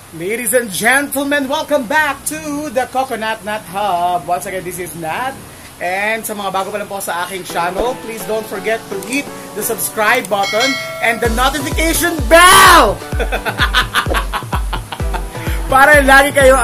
Ladies and gentlemen, welcome back to the Coconut Nut Hub. Once again, this is Nat. And sa mga bago pa lang po sa aking channel, please don't forget to hit the subscribe button and the notification bell! Para lagi kayo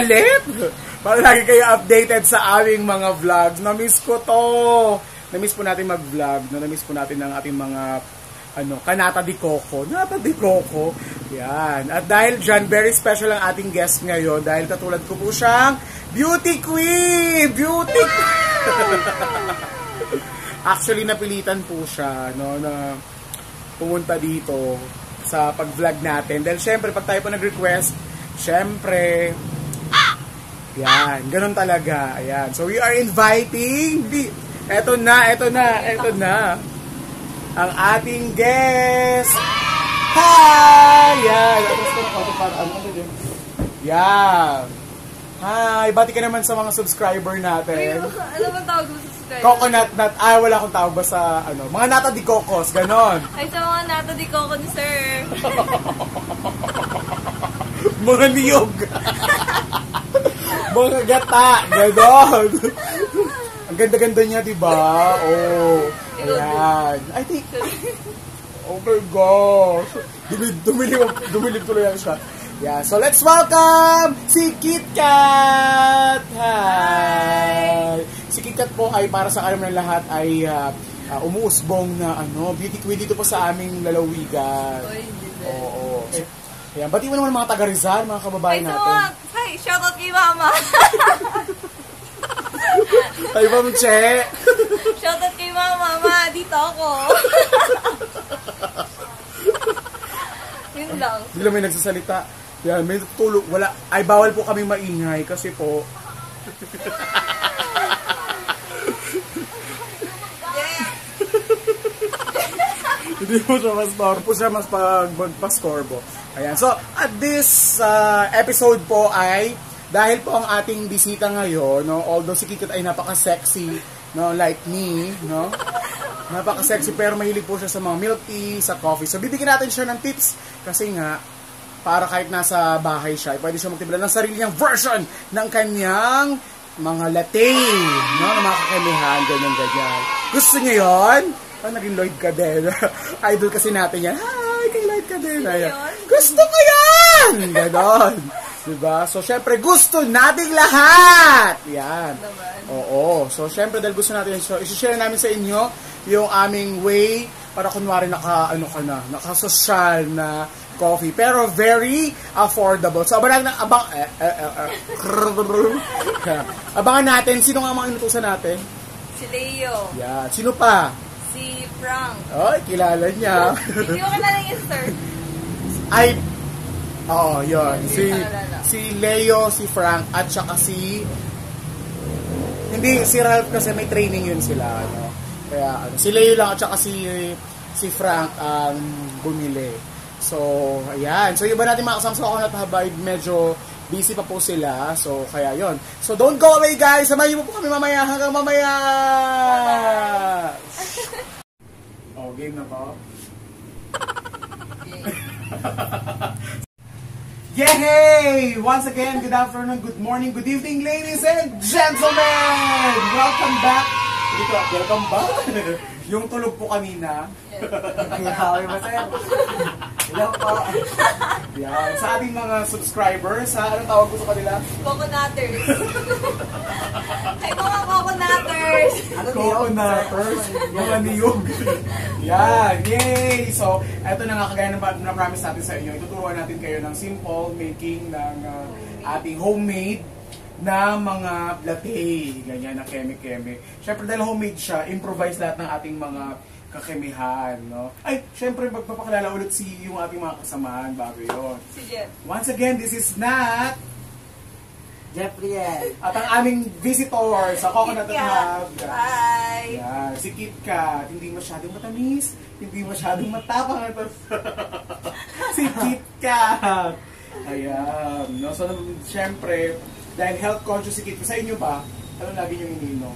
updated sa aming mga vlogs. Na-miss ko to. Na-miss po natin mag-vlog. Na-miss po natin ang ating mga kanata di coco. Nata di coco. Yan. At dahil dyan, very special ang ating guest ngayon. Dahil katulad ko po siyang beauty queen! Beauty queen! Actually, napilitan po siya na pumunta dito sa pag-vlog natin. Dahil syempre, pag tayo po nag-request, syempre, yan, ganun talaga. Ayan. So, we are inviting, eto na, ang ating guest. Hi! Yan. Yan. Hi! Bati ka naman sa mga subscriber natin. Ano bang tawag mo sa subscriber? Coconut nut. Wala akong tawag ba sa, mga nata di cocos. Ganon. Ay, sa mga nata di coco ni sir. Mga niyog. Mga gata. Ganon. Ang ganda-ganda niya, diba? Oh. Ayan. I think, oh my gosh. Dumilip tuloy ang shot. Yeah, so let's welcome si KitKat! Hi! Si KitKat po ay para sa alam ng lahat ay umuusbong na beauty queen dito po sa aming lalawigan. Oo. Ayan, bati mo naman mga taga Rizal, mga kababayan natin. Hi, shoutout kay mama! Ay, Ma'am Che! Shoutout kay mama, dito ako! Yun lang. Hindi lang may nagsasalita. Yan, may tulog. Wala. Ay, bawal po kami maingay kasi po. Hindi po siya mas power po siya mas magpa-scorebo. Ayan. So, at this episode po ay dahil po ang ating bisita ngayon, although si Kikit ay napaka-sexy, like me, napaka-sexy pero mahilig po siya sa mga milk tea, sa coffee. So, bibigyan natin siya ng tips kasi nga, para kahit nasa bahay siya, pwede siya magtimpla ng sarili niyang version ng kanyang mga latte, ng mga kakemihan, ganyan. Gusto niyo yun? Naging Lloyd ka din. Idol kasi natin yan. Hi, kay Lloyd ka din. Gusto ko yan! Ganon. Diba? So, syempre, gusto nating lahat! Yan. Oo. So, syempre, dahil gusto natin, so, isi-share namin sa inyo yung aming way para kunwari naka-social na coffee. Pero very affordable. So, abangan natin. Sino nga mga inutusan natin? Si Leo. Yeah. Sino pa? Si Frank. Ay, kilala niya. Hindi ko kilala yun, sir. Ay, oo, yun. Si Leo, si Frank, at saka si Ralph kasi may training yun sila. Kaya, si Leo lang at saka si Frank ang bumili. So, ayan. So, yung iba natin mga kasama sa Coconut Hub ay medyo busy pa po sila. So, kaya yon. So, don't go away, guys. Samayin mo po kami mamaya hanggang mamaya. Oh, game na po. Yay! Once again, good afternoon, good morning, good evening, ladies and gentlemen! Welcome back! Welcome back! Yung tulog po kanina. Hawi ba sa'yo? Hello po. Yan. Sa ating mga subscribers, anong tawag ko sa kanila? Coconuters. Ay, mga coconuters! Coconuters? Mga niyog. Yan. Yay! So, eto na nga kagaya na promise natin sa inyo. Ituturuan natin kayo ng simple making ng ating homemade na mga latte, ganyan na keme-keme. Siyempre dahil homemade siya, improvise lahat ng ating mga kakemihan, Ay, siyempre magpapakilala ulit yung ating mga kasamahan bago yun. Si Jeff. Once again, this is Nat. Jeffrey. At ang aming visitor sa Coconut Hub. Hi! Yan, si KitKat. Hindi masyadong matamis, hindi masyadong matapang. Si KitKat. Ayan. So, siyempre, dahil health conscious si KitKat. Sa inyo ba? Ano lagi niyong ininom?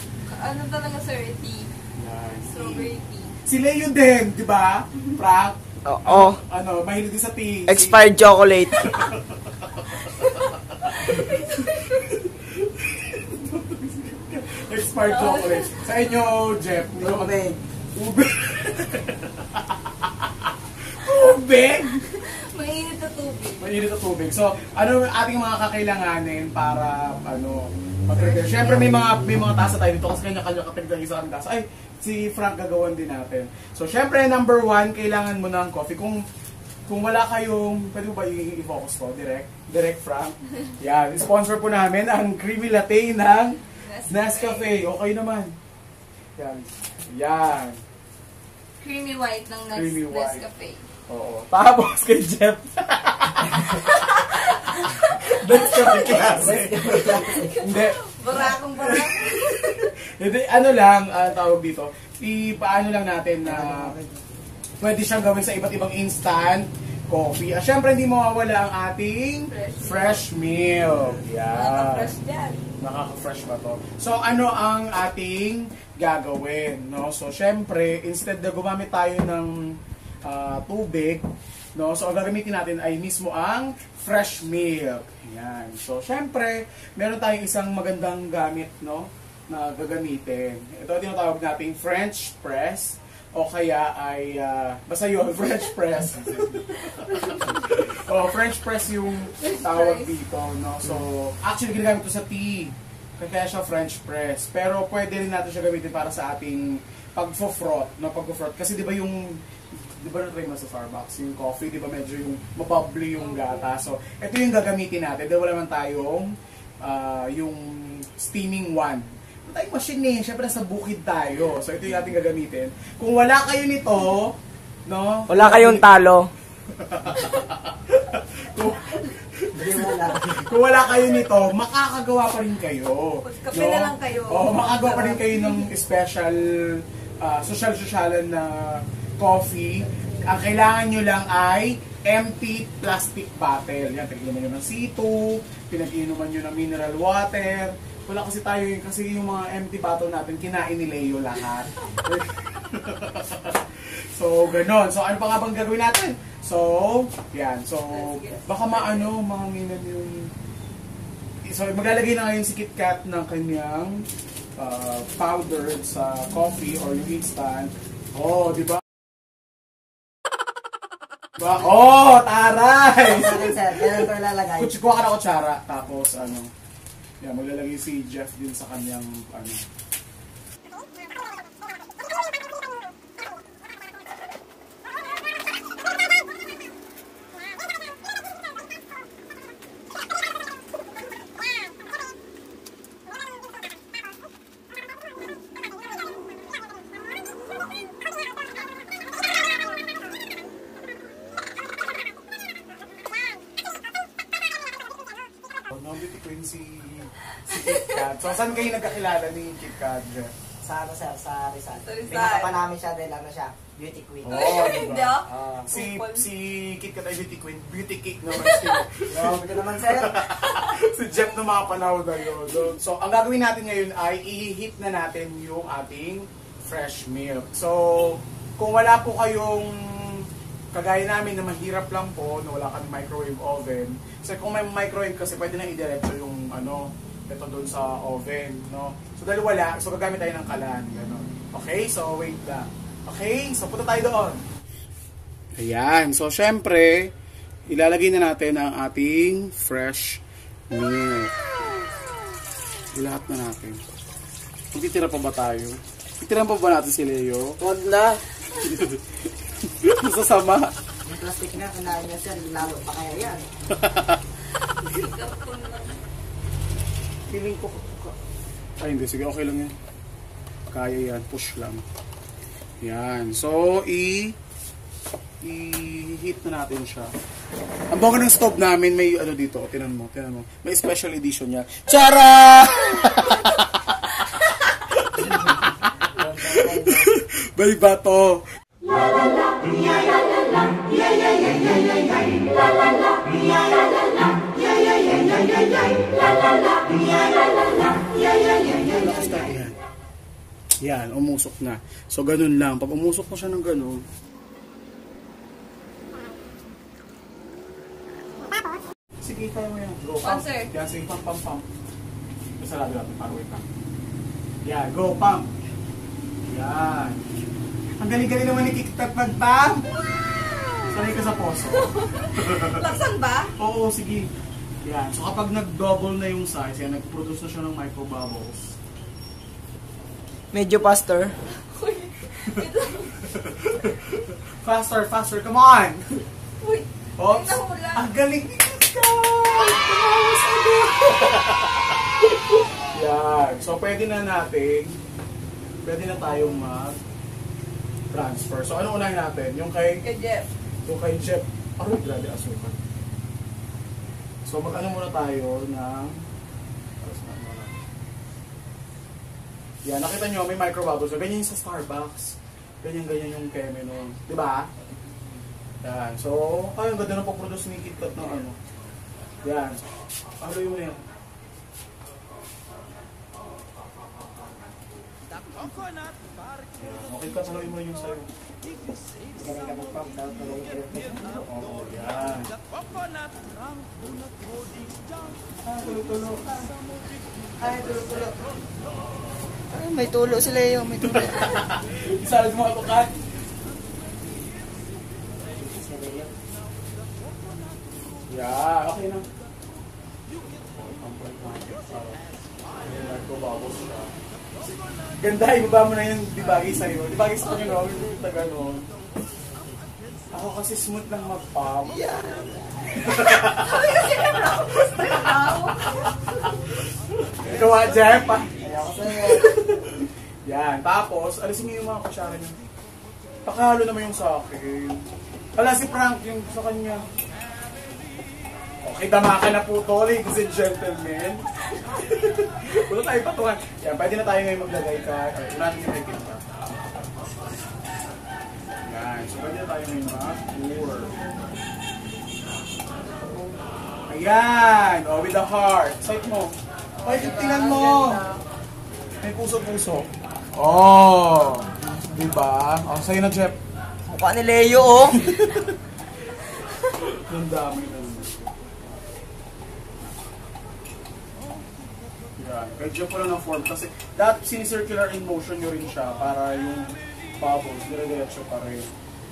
Ano talaga, sir? Tea. Yan. Strawberry tea. Si Leo din, di ba? Frank, Oo. Ano, mahilig din sa tea. Expired chocolate. Expired chocolate. Sa inyo, Jeff. Tubig. Tubig. Tubig? Mainit na tubig. Mainit na tubig. So, ano ating mga kakailanganin para, mag-prepare? Siyempre, may mga tasa tayo dito kasi kanya-kanya kapag ng isang tasa. Ay, si Frank gagawan din natin. So, siyempre, number 1, kailangan mo ng coffee. Kung wala kayong, pwede mo ba i-focus ko? Direct Frank. Yan, sponsor po namin ang creamy latte ng Nescafe. Okay naman. Yan. Creamy white ng Nescafe. Oo. Tapos kay Jeff. Nescafe klase. Hindi. Barakong. Hindi, ano lang, tawag dito. Paano lang natin na pwede siyang gawin sa iba't ibang instant coffee. Siyempre, hindi mawawala ang ating fresh milk. Yan. Nakaka-fresh dyan. Nakaka-fresh ba to? So, ano ang ating gagawin? No? So, siyempre, instead na gumamit tayo ng tubig, no? So, ang gagamitin natin ay mismo ang fresh milk. Yan. So, siyempre, meron tayong isang magandang gamit, no? Na gagamitin. Ito tinatawag nating French press. O kaya ay, basta yun, French press. French press yung tawag dito, no? So, actually, ginagamit ito sa tea. Kaya siya French press. Pero pwede rin natin siya gamitin para sa ating pag-froth, no? Pag-froth. Kasi di ba na-try mo sa Starbucks, yung coffee, di ba medyo yung mabubbly yung gata. So, ito yung gagamitin natin. Dahil wala naman tayong yung steaming one. Tayong machine eh. Siyempre nasa bukid tayo. So ito yung ating gagamitin. Kung wala kayo nito, no? Wala kayong talo. Kung wala kayo nito, makakagawa pa rin kayo. Kape na lang kayo. Makakagawa pa rin kayo ng special, social-socialan na coffee. Ang kailangan nyo lang ay empty plastic bottle. Yan, pinag-inuman nyo ng C2, pinag-inuman nyo ng mineral water. Wala kasi tayo yun, kasi yung mga empty bottle natin, kinain ni Leo lahat. So, ganon. So, ano pa nga bang gagawin natin? So, yan. So, baka mahanginan yung... So, maglalagay na ngayon si KitKat ng kanyang powder sa coffee or yung instant. Oh, di ba? Oh, taray! Sir, kailan ito ilalagay? Kuha ka na kutsara, tapos yan, maglalagay si Jeff din sa kanyang beauty queen si KitKat. So, saan kayo nagkakilala ni KitKat, Jeff? Sa sir, sa Rizal. Sa Rizal. Pinaka pa namin siya dahil siya, beauty queen. Hindi Si KitKat ay beauty queen. Beauty cake naman Grabe ka naman, sir. Si Jeff na mga panahon na yun. So, ang gagawin natin ngayon ay i-heat na natin yung ating fresh milk. So, kung wala po kayong kagaya namin na mahirap lang po, na wala kang microwave oven. So kung may microwave kasi pwede na i-diretso yung ito doon sa oven, no? So dahil wala, so gagamit tayo ng kalan, gano'n. Okay, so wait lang. Okay, so punta tayo doon. Ayan, so syempre, ilalagay na natin ang ating fresh milk. Ilahat na natin. Magtitira pa ba tayo? Titira pa ba natin si Leo? Huwag na. Masasama. Yung plastic na, kinain niya, sir. Lalo pa kaya yan. Feeling ko. Ay, hindi. Sige, okay lang yan. Kaya yan. Push lang. Yan. So, i-heat na natin siya. Ang bongga ng stove namin, may dito. Tinan mo. May special edition yan. Tara! May bato. Yan, umusok na. So, ganun lang. Pag umusok na siya ng ganun, Sige, tayo mo yan. Go, pump. Sponsor. Yan, sige, pump. Masarado natin, para wait lang. Yan, go, pump. Yan. Ang galing-galing naman ni Kikitat mag-pump. Sanay ka sa poso. Laksan ba? Oo, sige. Yan, so kapag nag-double na yung size, yan, nag-produce na siya ng micro bubbles. Medyo faster. Uy, ito. Faster, come on! Uy, Oops! nahula. Ang galing ni Kikitat! Tumawas agad! Yan, so pwede na tayong mag-transfer. So ano unahin natin? Yung kay Jeff. Jeff. Aroy, grabe asukan. So mag-ano muna tayo ng... Yan, nakita nyo, may micro bubbles. So, ganyan yung sa Starbucks. Ganyan yung keme nun. Diba? Yan. So, ang ganda na pag-produce ni KitKat ng ano. Yan. Ano yung yan? Okay ka, tuloy mo yung sayo. Ganun ka mag-pump, daw tuloy yung airplane. Oo, yan. Tulo-tulo. Ay, may tulo si Leo, may tulo. Isalad mo ako, Kat. Yeah, okay na. Ganda, ibaba mo na yung dibagi sa'yo. Dibagi sa kanya, no? Yung taga nun. Ako kasi smooth lang mag-pump. Yeah. Ikaw, Jeff, ah. Ayaw ko sa'yo. Yan, tapos, alisin niyo yung mga kutsara niyo. Pakahalo naman yung sa akin. Wala si Frank yung sa kanya. Okay, dama ka na po to, ladies and gentlemen. Wala tayo patungan. Yan, pwede na tayo ngayon maglagay ka. Unahin yung higit ka. Yan, so pwede na tayo ngayon mag-pour. Ayan, oh, with the heart. Sight mo. Ay, tingnan mo. May puso-puso. Oh, diba? Oh, sa'yo na, Jeff. Mukha ni Leo, oh. Ang dami na. Yan. Kaya Jeff ko lang ng form kasi that sinicircular in motion nyo rin siya para yung bubbles, dire-diretso pa rin.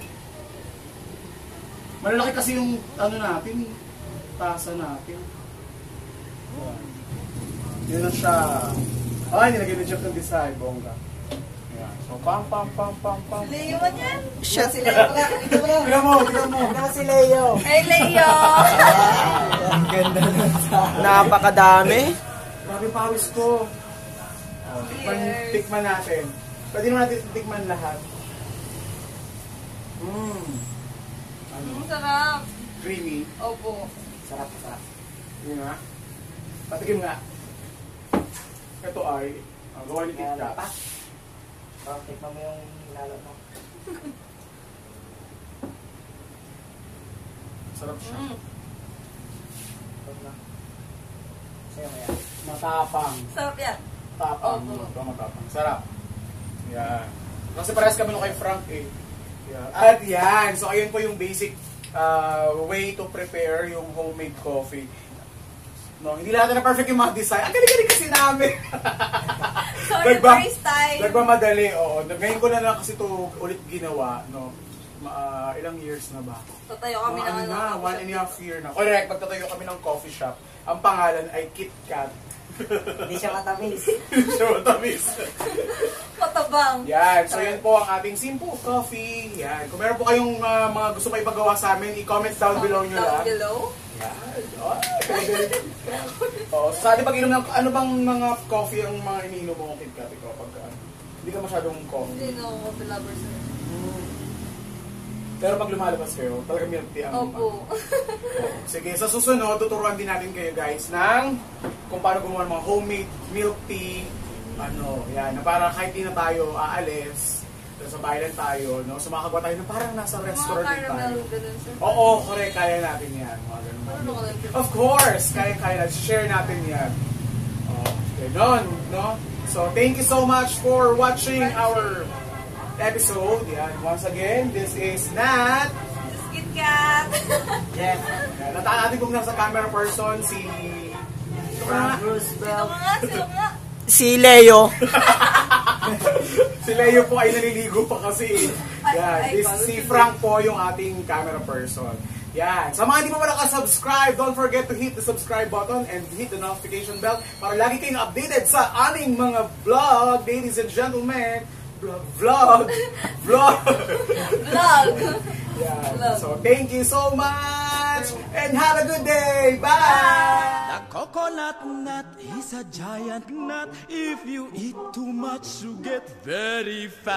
Malalaki kasi yung ano natin, tasa natin. Yan. Yun na siya. Ay, nilagay ni Jeff ng design, bongga. Yan. So, pam. Leo man yan? Shit. Si Leo pala. Ito pala. Tignan mo. Ito si Leo. Hey, Leo! Ang ganda nun sa... Napakadami. Grabe pawis ko. Oh, Cheers. tikman natin. Pwede naman natin tikman lahat. Ano? Sarap. Creamy. Opo. Sarap. Yun nga. Patikim nga. Ito ay gawa ni KitKat. Tikman mo yung lalo mo. Sarap siya. Huwag na. Sa'yo kaya. Matapang. Sarap yan. Tapang. Opo. Ito matapang. Sarap. Yan. Kasi parehas kami nung kay Frank eh. Yan. At yan. So ayun po yung basic way to prepare yung homemade coffee. No, hindi lahat na perfect yung mga design. Ang galing-galing kasi namin. Sorry, first time. Nagmamadali, oo. Ngayon ko na lang kasi ito ulit ginawa, no. Ilang years na ba? Tatayo kami ng Ano na, 1.5 year na. Correct, magtatayo kami ng coffee shop. Ang pangalan ay KitKat. Hindi siya matamis. Siya matamis. Matabang. Yan, so yun po ang ating simple coffee. Yan, kung meron po kayong mga gusto pa ipagawa sa amin, i-comment down below nyo lang. Down below? Yan. Oh, sa atin pag-inom ng ano bang mga coffee ang mga iniinom mo KitKat ikaw pag hindi ka masyadong coffee. Hindi no, coffee lover sir. Pero pag lumalabas kayo, talagang milk tea ang Opo. Sige, sa susunod, tuturuan din natin kayo guys ng kung paano gumawa ng mga homemade milk tea. Ano, yan, na para kahit di na tayo aalis, sa bahay lang tayo, no? Sumakagawa tayo na parang nasa restaurant Mga din tayo. caramel, ganun sir. Oo, correct, kaya natin yan. Mga ganun. Ano ko lang sir? Of course, kaya natin. Share natin yan. Okay, no? So, thank you so much for watching our episode. Yan, once again, this is Nat. This is cat. Yes. Yan, nataan natin kung nasa camera person si... Frank Sino Roosevelt. nga? Si Leo. Si Leo po ay naliligo pa kasi. Yan, Ay, si Frank po yung ating camera person. Yan. Sa mga hindi pa nakasubscribe, don't forget to hit the subscribe button and hit the notification bell para lagi kayong updated sa aming mga vlog, ladies and gentlemen. Vlog. Yeah. So thank you so much and have a good day. Bye. The coconut nut is a giant nut. If you eat too much, you get very fat.